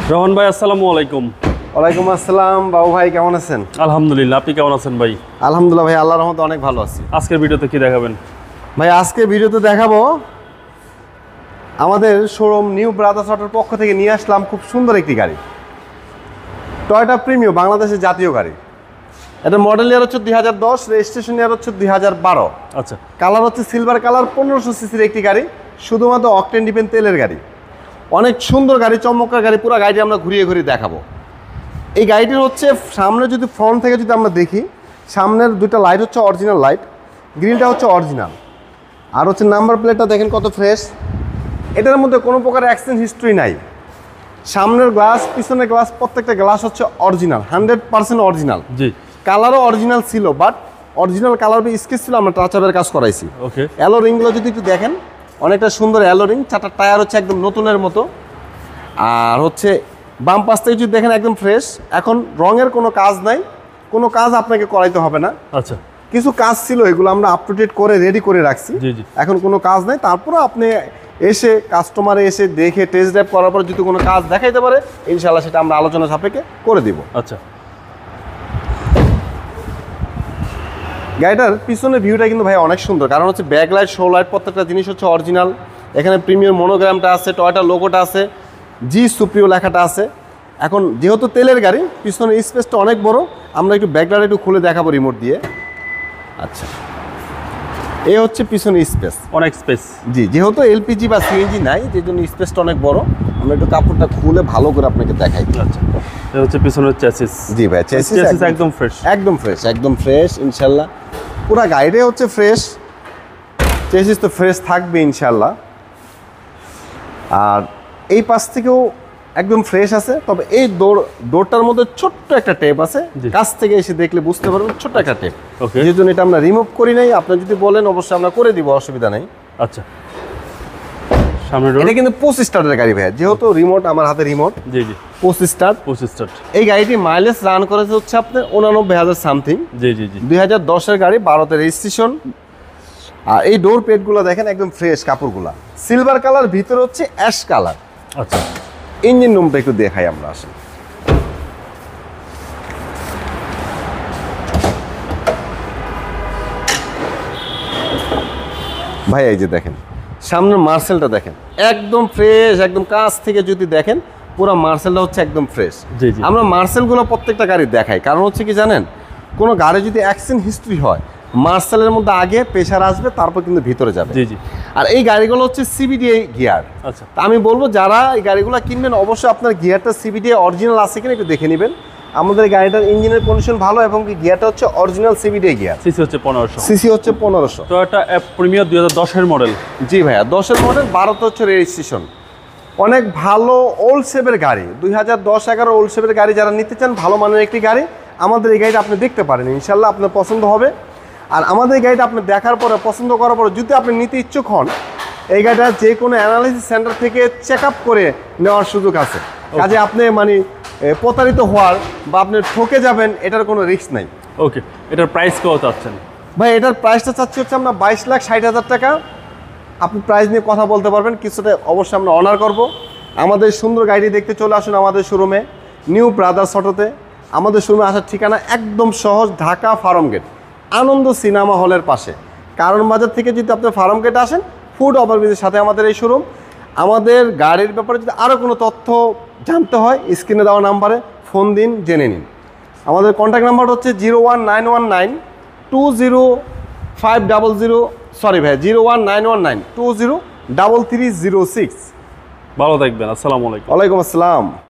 রোহন ভাই, আসসালামু আলাইকুম। ওয়ালাইকুম আসসালাম। বাবু ভাই কেমন আছেন? আলহামদুলিল্লাহ, আপনি কেমন আছেন ভাই? আলহামদুলিল্লাহ ভাই, আল্লাহর রহমতে অনেক ভালো আছি। আজকের ভিডিওতে কি দেখাবেন ভাই? আজকে ভিডিওতে দেখাবো আমাদের শোরুম নিউ ব্রাদার্স অটোর পক্ষ থেকে নিয়ে আসলাম খুব সুন্দর একটি গাড়ি, টয়োটা প্রিমিও, বাংলাদেশের জাতীয় গাড়ি। এটা মডেল ইয়ার হচ্ছে 2010, রেজিস্ট্রেশন ইয়ার হচ্ছে 2012। আচ্ছা, কালার হচ্ছে সিলভার কালার, 1500 সিসির একটি গাড়ি, শুধুমাত্র অকটেন ডিপেন্ড তেলের গাড়ি। অনেক সুন্দর গাড়ি, চমৎকার গাড়ি। পুরো গাড়িটি আমরা ঘুরিয়ে ঘুরিয়ে দেখাবো। এই গাড়িটির হচ্ছে সামনে যদি ফ্রন্ট থেকে যদি আমরা দেখি, সামনের দুটো লাইট হচ্ছে অরিজিনাল লাইট, গ্রিলটা হচ্ছে অরিজিনাল, আর হচ্ছে নাম্বার প্লেটটা দেখেন কত ফ্রেশ। এটার মধ্যে কোনো প্রকার অ্যাক্সিডেন্ট হিস্ট্রি নাই। সামনের গ্লাস, পিছনের গ্লাস, প্রত্যেকটা গ্লাস হচ্ছে অরিজিনাল, 100% অরিজিনাল। জি। কালারও অরিজিনাল ছিল, বাট অরিজিনাল কালার স্কেচ ছিল, আমরা টাচ আপের কাজ করাইছি। ওকে। অ্যালো রিংগুলো যদি একটু দেখেন, অনেকটা সুন্দর অ্যালো রিং। চারটা টায়ার হচ্ছে একদম নতুনের মতো। আর হচ্ছে বাম পাশ থেকে যদি দেখেন একদম ফ্রেশ। এখন রঙের কোনো কাজ নাই, কোনো কাজ আপনাকে করাইতে হবে না। আচ্ছা, কিছু কাজ ছিল, এগুলো আমরা আপ টু ডেট করে রেডি করে রাখছি। জি জি। এখন কোনো কাজ নাই। তারপরে আপনি এসে কাস্টমারে এসে দেখে টেস্ট ড্রাইভ করার পর যদি কোনো কাজ দেখাইতে পারে, ইনশাআল্লাহ সেটা আমরা আলোচনা সাপেক্ষে করে দিব। আচ্ছা। গাড়িটার পিছনের ভিউটা কিন্তু ভাই অনেক সুন্দর, কারণ হচ্ছে ব্যাক লাইট, শো লাইট, প্রত্যেকটা জিনিস হচ্ছে অরিজিনাল। এখানে প্রিমিয়াম মনোগ্রামটা আছে, টয়োটা লোগোটা আছে, জি সুপ্রিও লেখাটা আছে। এখন যেহেতু তেলের গাড়ি, পিছনের স্পেসটা অনেক বড়। আমরা একটু ব্যাকলাইট একটু খুলে দেখাবো রিমোট দিয়ে। আচ্ছা, এই হচ্ছে পিছনের স্পেস, অনেক স্পেস। জি। যেহেতু এলপিজি বা সিএনজি নাই, যে জন্য স্পেসটা অনেক বড়। আমরা একটু কাপড়টা খুলে ভালো করে আপনাকে দেখাই। আচ্ছা, এটা হচ্ছে পিছনের চ্যাসিস। জি ভাই, চ্যাসিস একদম ফ্রেশ, একদম ফ্রেশ, একদম ফ্রেশ ইনশাল্লাহ। পুরা গাড়িটাই হচ্ছে ফ্রেশ, চ্যাসিস তো ফ্রেশ থাকবে ইনশাল্লাহ। আর এই পাশ থেকেও একদম ফ্রেশ আছে, তবে এই ডোরটার মধ্যে ছোট্ট একটা টেপ আছে, কাছ থেকে এসে দেখলে বুঝতে পারবেন, ছোট্ট একটা টেপ। ওকে। যে জন্য এটা আমরা রিমুভ করি নাই। আপনি যদি বলেন অবশ্যই আমরা করে দিব, অসুবিধা নেই। আচ্ছা, সামনে এটা কিন্তু 25 স্টার্টের গাড়ি ভাই, যেহেতু রিমোট আমার হাতে রিমোট। জি জি। 25 স্টার্ট। এই এই গাড়িটি মাইলেজ রান করেছে হচ্ছে আপনার 89,000 সামথিং। জি জি জি। 2010-এর গাড়ি, 12তে রেজিস্ট্রেশন। আর এই ডোর পেডগুলো দেখেন একদম ফ্রেশ, কাপড়গুলা সিলভার কালার, ভিতরে হচ্ছে অ্যাশ কালার। আচ্ছা, ইঞ্জিন রুমটা একটু দেখাই আমরা। আসেন ভাই, এই যে দেখেন সামনের মার্সেলটা দেখেন একদম ফ্রেশ, একদম কাছ থেকে যদি দেখেন পুরো মার্সেলটা হচ্ছে একদম ফ্রেশ। জি জি। আমরা মার্সেলগুলো প্রত্যেকটা গাড়ি দেখাই, কারণ হচ্ছে কি জানেন, কোনো গাড়ি যদি অ্যাক্সিডেন্ট হিস্ট্রি হয়, মার্সেলের মধ্যে আগে প্রেশার আসবে, তারপর কিন্তু ভিতরে যাবে। জি জি। আর এই গাড়িগুলো হচ্ছে সিবিডিআই গিয়ার। আচ্ছা, তা আমি বলবো যারা এই গাড়িগুলো কিনবেন, অবশ্যই আপনার গিয়ারটা সিবিডিআই অরিজিনাল আছে কিনা একটু দেখে নেবেন। আমাদের গাড়িটার ইঞ্জিনের কন্ডিশন ভালো, এবং গিয়ারটা হচ্ছে অরিজিনাল সিবিডিআই গিয়ার। সিসি হচ্ছে 1500। সিসি হচ্ছে 1500। টয়োটা প্রিমিয়ার 2010-এর মডেল। জি ভাইয়া, 10-এর মডেল, 12তে হচ্ছে রেজিস্ট্রেশন। অনেক ভালো ওল্ড শেপের গাড়ি, 2010-11 ওল্ড শেপের গাড়ি যারা নিতে চান, ভালো মানের একটি গাড়ি, আমাদের এই গাড়িটা আপনি দেখতে পারেন, ইনশাল্লাহ আপনার পছন্দ হবে। আর আমাদের এই গাড়িটা আপনি দেখার পরে, পছন্দ করার পরে যদি আপনি নিতে ইচ্ছুক হন, এই গাড়িটা যে কোনো অ্যানালিসিস সেন্টার থেকে চেক আপ করে নেওয়ার সুযোগ আছে। কাজে আপনি মানে প্রতারিত হওয়ার বা আপনি ঠকে যাবেন, এটার কোনো রিস্ক নাই। ওকে, এটার প্রাইস কত চাচ্ছেন ভাই? এটার প্রাইসটা চাচ্ছি হচ্ছে আমরা 22,60,000 টাকা। আপনি প্রাইস নিয়ে কথা বলতে পারবেন, কিছুটা অবশ্যই আমরা অনার করব। আমাদের সুন্দর গাড়ি দেখতে চলে আসুন আমাদের শোরুমে, নিউ ব্রাদার্স অটোতে। আমাদের শোরুমে আসার ঠিকানা একদম সহজ, Dhaka farm gate, Ananda cinema হলের পাশে। কারণ বাজার থেকে যদি আপনি ফার্ম গেট আসেন, ফুড ওভারব্রিজের সাথে আমাদের এই শোরুম। আমাদের গাড়ির ব্যাপারে যদি আরও কোনো তথ্য জানতে হয়, স্ক্রিনে দেওয়া নাম্বারে ফোন দিন, জেনে নিন। আমাদের কন্ট্যাক্ট নাম্বার হচ্ছে 01919 203306। ভালো থাকবেন। আসসালামু আলাইকুম। ওয়ালাইকুম আসসালাম।